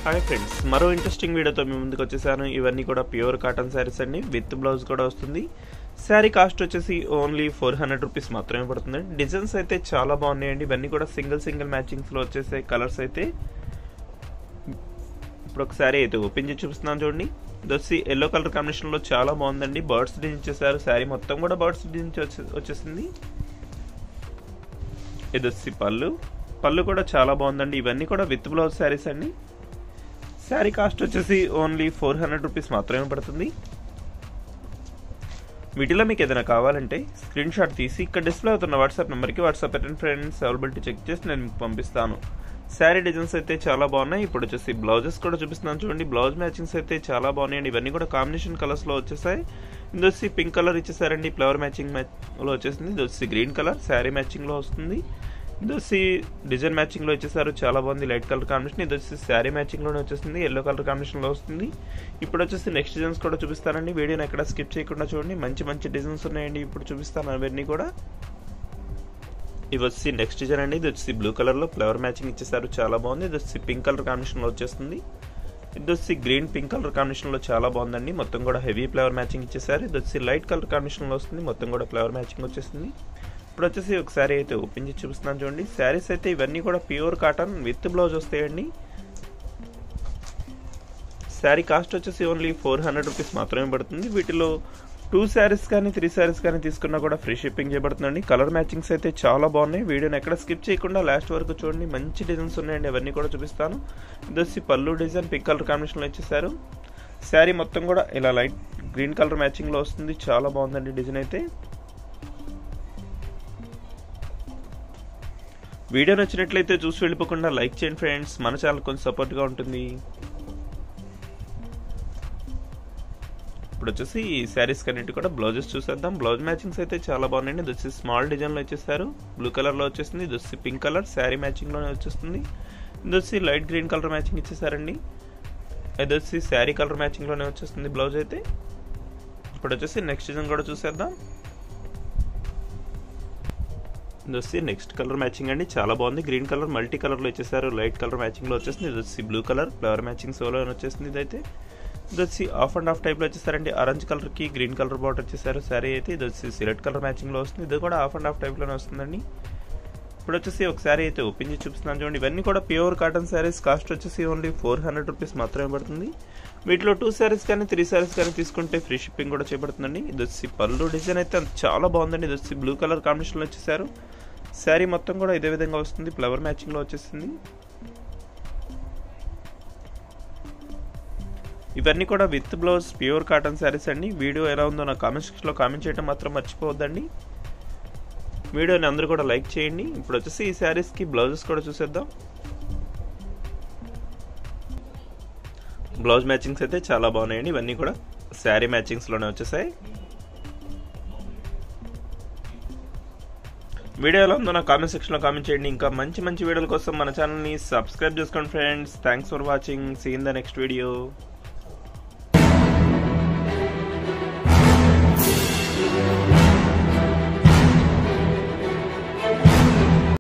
Hi friends, మరో interesting వీడియోతో మీ ముందుకు వచ్చేసాను. ఇవన్నీ కూడా ప్యూర్ కాటన్ శారీస్ అండి, విత్ బ్లౌజ్ కూడా వస్తుంది. శారీ కాస్ట్ వచ్చేసి ఓన్లీ 400 రూపీస్ మాత్రమే పడుతుంది. డిజైన్స్ అయితే చాలా బాగున్నాయండి. ఇవన్నీ కూడా సింగిల్ మ్యాచింగ్స్లో వచ్చేసే కలర్స్ అయితే. ఇప్పుడు ఒక శారీ అయితే ఓపెన్ చేసి చూపిస్తున్నాను చూడండి. ఇది వచ్చి ఎల్లో కలర్ కాంబినేషన్లో చాలా బాగుందండి. బర్డ్స్ డిజైన్ చేశారు. శారీ మొత్తం కూడా బర్డ్స్ డిజైన్ వచ్చేసింది. ఇది వచ్చి పళ్ళు కూడా చాలా బాగుందండి. ఇవన్నీ కూడా విత్ బ్లౌజ్ శారీస్ అండి. శారీ కాస్ట్ వచ్చేసి ఓన్లీ 400 రూపీస్ మాత్రమే పడుతుంది. వీటిలో మీకు ఏదైనా కావాలంటే స్క్రీన్ షాట్ తీసి ఇక్కడ డిస్ప్లే అవుతున్న వాట్సాప్ నెంబర్కి వాట్సాప్ పెట్టండి ఫ్రెండ్స్. అవైలబిలిటీ చెక్ చేసి నేను మీకు పంపిస్తాను. శారీ డిజైన్స్ అయితే చాలా బాగున్నాయి. ఇప్పుడు వచ్చేసి బ్లౌజెస్ కూడా చూపిస్తున్నాను చూడండి. బ్లౌజ్ మ్యాచింగ్స్ అయితే చాలా బాగున్నాయండి. ఇవన్నీ కూడా కాంబినేషన్ కలర్స్లో వచ్చేసాయి. ఇది వచ్చి పింక్ కలర్ ఇచ్చేసారండి, ఫ్లవర్ మ్యాచింగ్లో వచ్చేసింది. ఇది వచ్చి గ్రీన్ కలర్ శారీ మ్యాచింగ్లో వస్తుంది. ఇది వచ్చి డిజైన్ మ్యాచింగ్లో వచ్చేసారు, చాలా బాగుంది. Light colour combination. ఇది వచ్చి శారీ మ్యాచింగ్లోనే వచ్చేసింది, ఎల్లో కలర్ కాంబినేషన్లో వస్తుంది. ఇప్పుడు వచ్చేసి నెక్స్ట్ డిజైన్స్ కూడా చూపిస్తానండి. వీడియోని ఎక్కడ స్కిప్ చేయకుండా చూడండి. మంచి డిజైన్స్ ఉన్నాయండి. ఇప్పుడు చూపిస్తాను అవన్నీ కూడా. ఇవి వచ్చి నెక్స్ట్ డిజైన్ అండి. ఇది వచ్చి బ్లూ కలర్లో ఫ్లవర్ మ్యాచింగ్ ఇచ్చేసారు, చాలా బాగుంది. ఇది వచ్చి పింక్ కలర్ కాంబినేషన్లో వచ్చేస్తుంది. ఇది వచ్చి గ్రీన్ పింక్ కలర్ కాంబినేషన్లో చాలా బాగుందండి. మొత్తం కూడా హెవీ ఫ్లవర్ మ్యాచింగ్ ఇచ్చేసారు. ఇది వచ్చి లైట్ కలర్ కాంబినేషన్లో వస్తుంది. మొత్తం కూడా ఫ్లవర్ మ్యాచింగ్ వచ్చేసింది. ఇప్పుడు వచ్చేసి ఒక శారీ అయితే ఓపెన్ చేసి చూపిస్తున్నాను చూడండి. శారీస్ అయితే ఇవన్నీ కూడా ప్యూర్ కాటన్ విత్ బ్లౌజ్ వస్తాయండి. శారీ కాస్ట్ వచ్చేసి ఓన్లీ 400 రూపీస్ మాత్రమే పడుతుంది. వీటిలో 2 శారీస్ కానీ 3 శారీస్ కానీ తీసుకున్నా కూడా ఫ్రీ షిప్పింగ్ చేయబడుతుందండి. కలర్ మ్యాచింగ్స్ అయితే చాలా బాగున్నాయి. వీడియోని ఎక్కడ స్కిప్ చేయకుండా లాస్ట్ వరకు చూడండి. మంచి డిజైన్స్ ఉన్నాయండి, అవన్నీ కూడా చూపిస్తాను. ఇది వచ్చి పళ్ళు డిజైన్ పింక్ కలర్ కాంబినేషన్లో ఇచ్చేసారు. శారీ మొత్తం కూడా ఇలా లైట్ గ్రీన్ కలర్ మ్యాచింగ్లో వస్తుంది, చాలా బాగుందండి డిజైన్ అయితే. వీడియో నచ్చినట్లయితే చూసి వెళ్ళిపోకుండా లైక్ చేయండి ఫ్రెండ్స్, మన ఛానల్ కొంచెం సపోర్ట్గా ఉంటుంది. ఇప్పుడు వచ్చేసి ఈ శారీస్ కన్నిటి కూడా బ్లౌజెస్ చూసేద్దాం. బ్లౌజ్ మ్యాచింగ్స్ అయితే చాలా బాగున్నాయండి. ఇది వచ్చి స్మాల్ డిజైన్లో వచ్చేసారు, బ్లూ కలర్లో వచ్చేసింది. ఇది వచ్చి పింక్ కలర్ శారీ మ్యాచింగ్లోనే వచ్చేస్తుంది. ఇది వచ్చి లైట్ గ్రీన్ కలర్ మ్యాచింగ్ ఇచ్చేసారండి. ఇది వచ్చి శారీ కలర్ మ్యాచింగ్లోనే వచ్చేస్తుంది బ్లౌజ్ అయితే. ఇప్పుడు వచ్చేసి నెక్స్ట్ డిజైన్ కూడా చూసేద్దాం. ఇది వచ్చి నెక్స్ట్ కలర్ మ్యాచింగ్ అండి, చాలా బాగుంది. గ్రీన్ కలర్ మల్టీ కలర్లో వచ్చేసారు, లైట్ కలర్ మ్యాచింగ్లో వచ్చేసింది. ఇది వచ్చి బ్లూ కలర్ ఫ్లవర్ మ్యాచింగ్ సోలో వచ్చేసింది. ఇదైతే ఇది వచ్చి ఆఫ్ అండ్ ఆఫ్ టైప్లో వచ్చేసారండి. ఆరెంజ్ కలర్కి గ్రీన్ కలర్ బార్డర్ వచ్చేసారు శారీ అయితే. ఇది వచ్చి సిలెట్ కలర్ మ్యాచింగ్లో వస్తుంది. ఇది కూడా ఆఫ్ అండ్ ఆఫ్ టైప్లోనే వస్తుందండి. ఇప్పుడు వచ్చేసి ఒక శారీ అయితే ఓపెన్ చేసి చూపిస్తున్నాను చూడండి. ఇవన్నీ కూడా ప్యూర్ కాటన్ శారీస్. కాస్ట్ వచ్చేసి ఓన్లీ 400 రూపీస్ మాత్రమే పడుతుంది. వీటిలో 2 శారీస్ కానీ 3 శారీస్ కానీ తీసుకుంటే ఫ్రీ షిప్పింగ్ కూడా చేయబడుతుందండి. ఇది వచ్చి పళ్ళు డిజైన్ అయితే చాలా బాగుందండి. ఇది వచ్చి బ్లూ కలర్ కాంబినేషన్లో వచ్చేసారు. శారీ మొత్తం కూడా ఇదే విధంగా వస్తుంది, ఫ్లవర్ మ్యాచింగ్లో వచ్చేసింది. ఇవన్నీ కూడా with blouse pure cotton saris అండి. వీడియో ఎలా ఉందో నా కామెంట్ సెక్షన్లో కామెంట్ చేయడం మాత్రం మర్చిపోవద్దండి. వీడియోని అందరూ కూడా లైక్ చేయండి. ఇప్పుడు వచ్చేసి ఈ శారీస్కి బ్లౌజెస్ కూడా చూసేద్దాం. బ్లౌజ్ మ్యాచింగ్స్ అయితే చాలా బాగున్నాయండి. ఇవన్నీ కూడా శారీ మ్యాచింగ్స్లోనే వచ్చేసాయి. వీడియో ఎలా ఉందో నా కామెంట్ సెక్షన్లో కామెంట్ చేయండి. ఇంకా మంచి వీడియోల కోసం మన ఛానల్ని సబ్స్క్రైబ్ చేసుకోండి friends. Thanks for watching. See in the next video.